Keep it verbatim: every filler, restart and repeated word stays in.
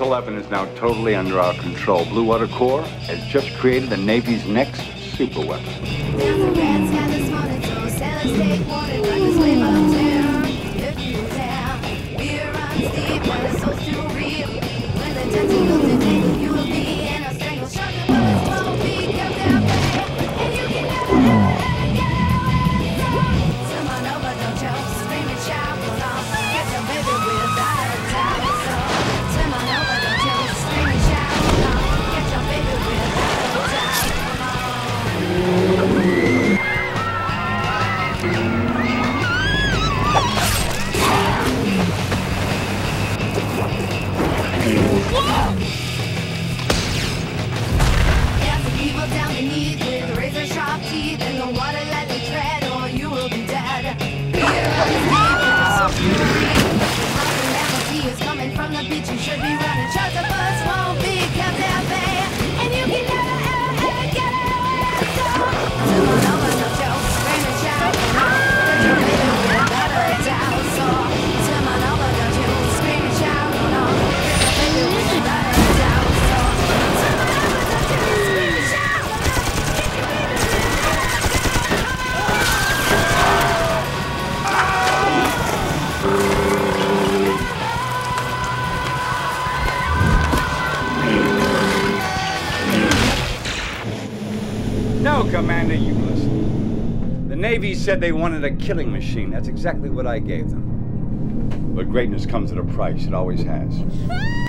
eleven is now totally under our control. Blue Water Corps has just created the Navy's next super weapon. No, Commander, you listen. The Navy said they wanted a killing machine. That's exactly what I gave them. But greatness comes at a price. It always has.